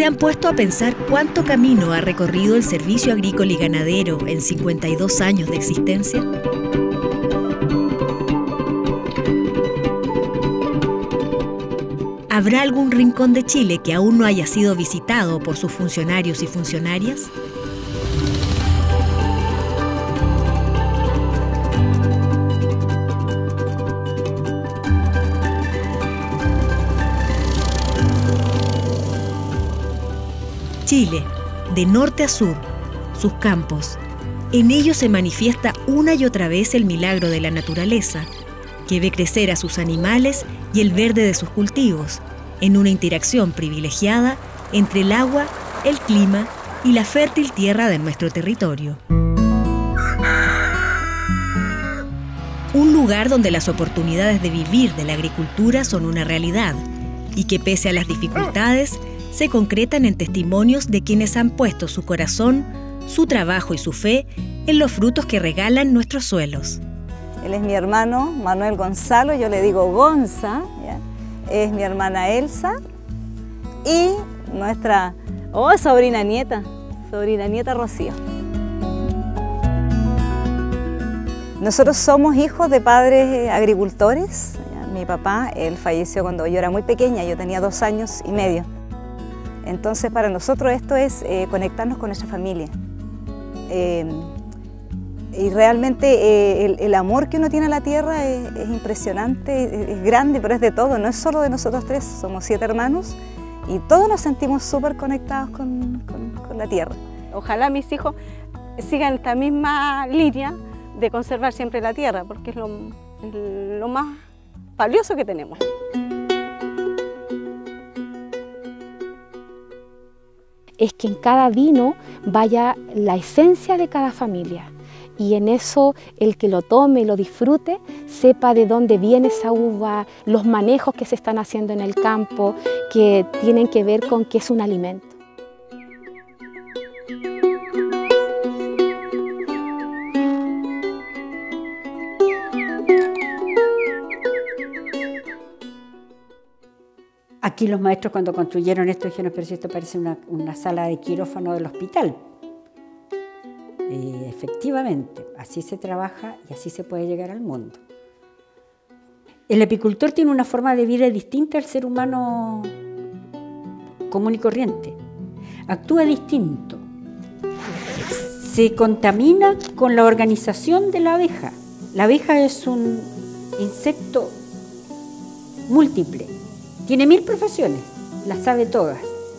¿Se han puesto a pensar cuánto camino ha recorrido el servicio agrícola y ganadero en 52 años de existencia? ¿Habrá algún rincón de Chile que aún no haya sido visitado por sus funcionarios y funcionarias? Chile, de norte a sur, sus campos. En ellos se manifiesta una y otra vez el milagro de la naturaleza, que ve crecer a sus animales y el verde de sus cultivos, en una interacción privilegiada entre el agua, el clima y la fértil tierra de nuestro territorio. Un lugar donde las oportunidades de vivir de la agricultura son una realidad y que, pese a las dificultades, se concretan en testimonios de quienes han puesto su corazón, su trabajo y su fe en los frutos que regalan nuestros suelos. Él es mi hermano Manuel Gonzalo, yo le digo Gonza, ¿ya? Es mi hermana Elsa y nuestra sobrina nieta Rocío. Nosotros somos hijos de padres agricultores. ¿Ya? Mi papá, él falleció cuando yo era muy pequeña, yo tenía 2 años y medio. Entonces para nosotros esto es conectarnos con nuestra familia. Y realmente el amor que uno tiene a la tierra es impresionante, es grande, pero es de todo, no es solo de nosotros 3, somos 7 hermanos y todos nos sentimos súper conectados con la tierra. Ojalá mis hijos sigan esta misma línea de conservar siempre la tierra, porque es lo más valioso que tenemos. Es que en cada vino vaya la esencia de cada familia. Y en eso el que lo tome y lo disfrute sepa de dónde viene esa uva, los manejos que se están haciendo en el campo, que tienen que ver con que es un alimento. Aquí los maestros cuando construyeron esto dijeron, pero si esto parece una sala de quirófano del hospital. Efectivamente, así se trabaja y así se puede llegar al mundo. El apicultor tiene una forma de vida distinta al ser humano común y corriente. Actúa distinto. Se contamina con la organización de la abeja. La abeja es un insecto múltiple. Tiene 1000 profesiones, las sabe todas.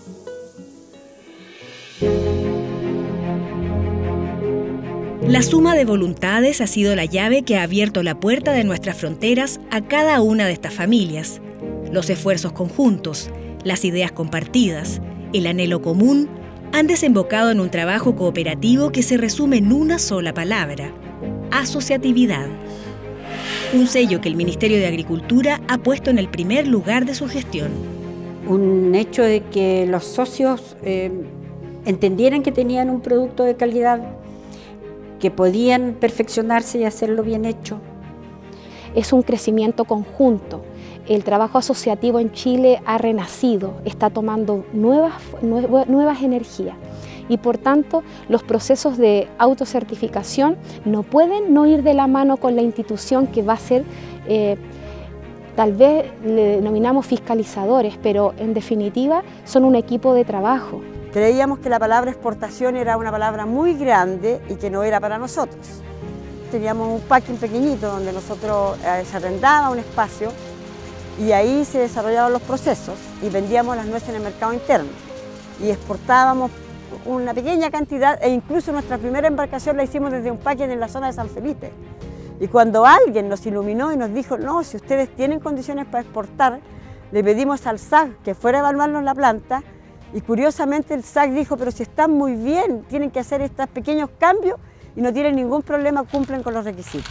La suma de voluntades ha sido la llave que ha abierto la puerta de nuestras fronteras a cada una de estas familias. Los esfuerzos conjuntos, las ideas compartidas, el anhelo común han desembocado en un trabajo cooperativo que se resume en una sola palabra: asociatividad. Un sello que el Ministerio de Agricultura ha puesto en el primer lugar de su gestión. Un hecho de que los socios entendieran que tenían un producto de calidad, que podían perfeccionarse y hacerlo bien hecho. Es un crecimiento conjunto. El trabajo asociativo en Chile ha renacido, está tomando nuevas energías. Y por tanto, los procesos de autocertificación no pueden no ir de la mano con la institución que va a ser, tal vez le denominamos fiscalizadores, pero en definitiva son un equipo de trabajo. Creíamos que la palabra exportación era una palabra muy grande y que no era para nosotros. Teníamos un packing pequeñito donde nosotros se arrendaba un espacio y ahí se desarrollaban los procesos y vendíamos las nueces en el mercado interno y exportábamos una pequeña cantidad e incluso nuestra primera embarcación la hicimos desde un packing en la zona de San Felipe. Y cuando alguien nos iluminó y nos dijo, no, si ustedes tienen condiciones para exportar, le pedimos al SAC que fuera a evaluarnos la planta y curiosamente el SAC dijo, pero si están muy bien, tienen que hacer estos pequeños cambios y no tienen ningún problema, cumplen con los requisitos.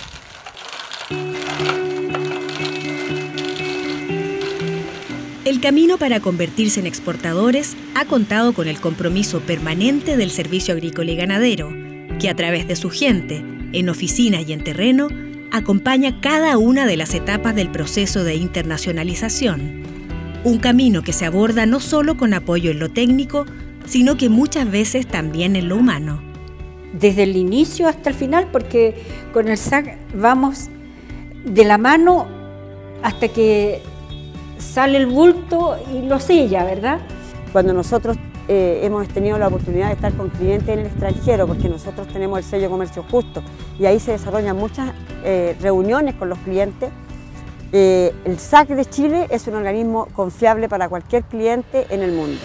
El camino para convertirse en exportadores ha contado con el compromiso permanente del Servicio Agrícola y Ganadero, que a través de su gente, en oficinas y en terreno, acompaña cada una de las etapas del proceso de internacionalización. Un camino que se aborda no solo con apoyo en lo técnico, sino que muchas veces también en lo humano. Desde el inicio hasta el final, porque con el SAG vamos de la mano hasta que sale el bulto y lo sella, ¿verdad? Cuando nosotros hemos tenido la oportunidad de estar con clientes en el extranjero, porque nosotros tenemos el sello Comercio Justo, y ahí se desarrollan muchas reuniones con los clientes. El SAC de Chile es un organismo confiable para cualquier cliente en el mundo.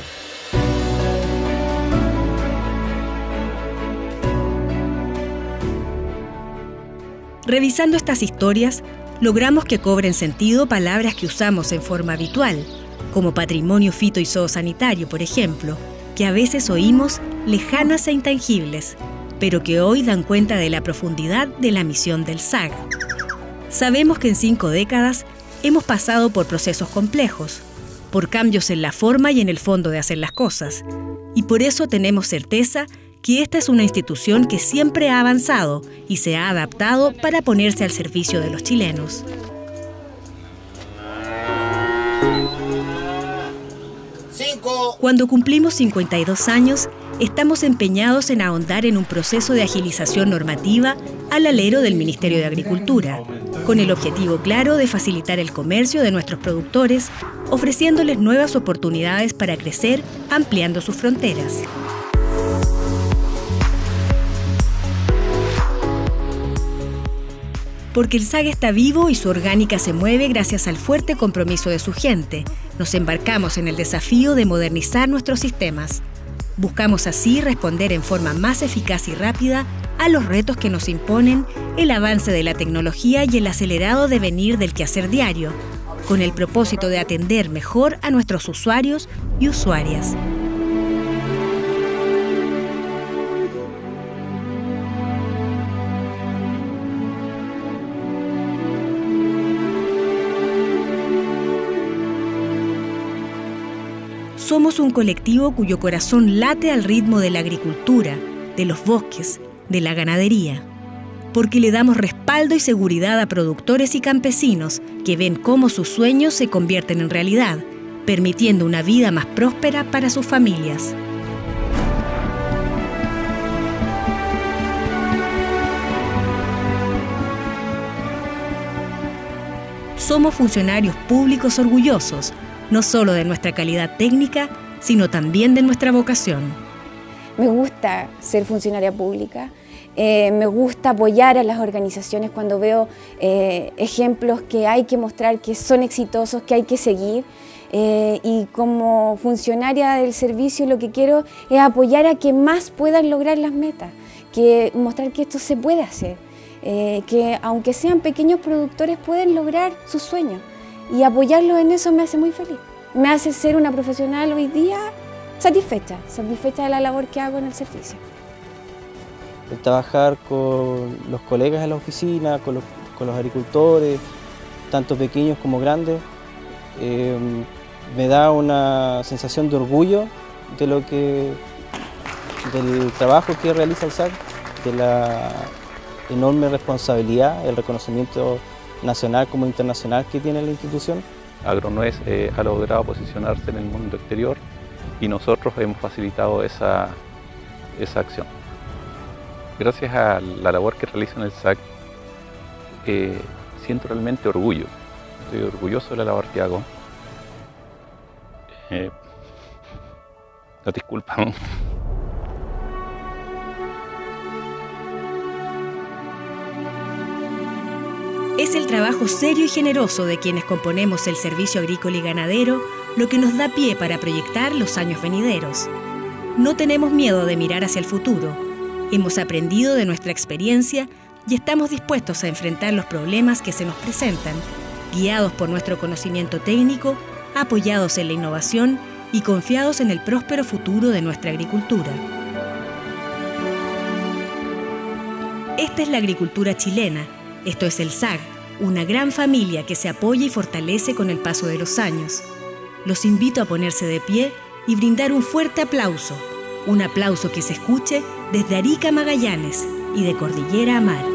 Revisando estas historias, logramos que cobren sentido palabras que usamos en forma habitual, como patrimonio fito y zoosanitario, por ejemplo, que a veces oímos lejanas e intangibles, pero que hoy dan cuenta de la profundidad de la misión del SAG. Sabemos que en 5 décadas hemos pasado por procesos complejos, por cambios en la forma y en el fondo de hacer las cosas, y por eso tenemos certeza que esta es una institución que siempre ha avanzado y se ha adaptado para ponerse al servicio de los chilenos. Cuando cumplimos 52 años, estamos empeñados en ahondar en un proceso de agilización normativa al alero del Ministerio de Agricultura, con el objetivo claro de facilitar el comercio de nuestros productores, ofreciéndoles nuevas oportunidades para crecer, ampliando sus fronteras. Porque el SAG está vivo y su orgánica se mueve gracias al fuerte compromiso de su gente, nos embarcamos en el desafío de modernizar nuestros sistemas. Buscamos así responder en forma más eficaz y rápida a los retos que nos imponen el avance de la tecnología y el acelerado devenir del quehacer diario, con el propósito de atender mejor a nuestros usuarios y usuarias. Somos un colectivo cuyo corazón late al ritmo de la agricultura, de los bosques, de la ganadería. Porque le damos respaldo y seguridad a productores y campesinos que ven cómo sus sueños se convierten en realidad, permitiendo una vida más próspera para sus familias. Somos funcionarios públicos orgullosos, no solo de nuestra calidad técnica, sino también de nuestra vocación. Me gusta ser funcionaria pública, me gusta apoyar a las organizaciones cuando veo ejemplos que hay que mostrar que son exitosos, que hay que seguir. Y como funcionaria del servicio lo que quiero es apoyar a que más puedan lograr las metas, que mostrar que esto se puede hacer, que aunque sean pequeños productores pueden lograr sus sueños. Y apoyarlos en eso me hace muy feliz. Me hace ser una profesional hoy día satisfecha de la labor que hago en el servicio. El trabajar con los colegas en la oficina, con los agricultores, tanto pequeños como grandes, me da una sensación de orgullo del trabajo que realiza el SAG, de la enorme responsabilidad, el reconocimiento nacional como internacional que tiene la institución. Agronuez ha logrado posicionarse en el mundo exterior y nosotros hemos facilitado esa acción. Gracias a la labor que realiza en el SAG, siento realmente orgullo. Estoy orgulloso de la labor que hago. No, disculpa. Es el trabajo serio y generoso de quienes componemos el servicio agrícola y ganadero lo que nos da pie para proyectar los años venideros. No tenemos miedo de mirar hacia el futuro. Hemos aprendido de nuestra experiencia y estamos dispuestos a enfrentar los problemas que se nos presentan, guiados por nuestro conocimiento técnico, apoyados en la innovación y confiados en el próspero futuro de nuestra agricultura. Esta es la agricultura chilena. Esto es el SAG, una gran familia que se apoya y fortalece con el paso de los años. Los invito a ponerse de pie y brindar un fuerte aplauso. Un aplauso que se escuche desde Arica a Magallanes y de cordillera a mar.